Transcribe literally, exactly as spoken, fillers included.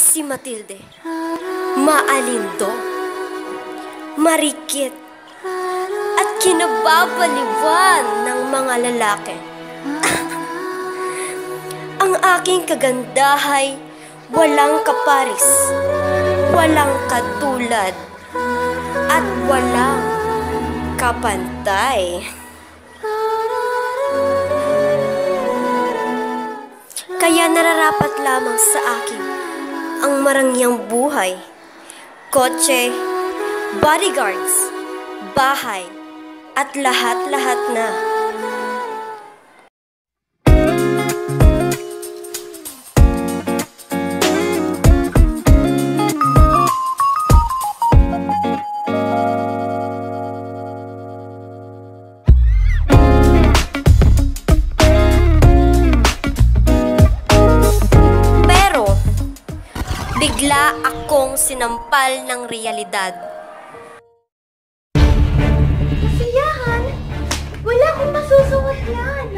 Si Matilde, maalindo, marikit, at kinababaliwan ng mga lalaki. Ang aking kagandahay walang kaparis, walang katulad, at walang kapantay. Kaya nararapat lamang sa akin ang marangyang buhay, kotse, bodyguards, bahay, at lahat-lahat na. Bigla akong sinampal ng realidad. Kasiyahan! Wala akong masusuot yan!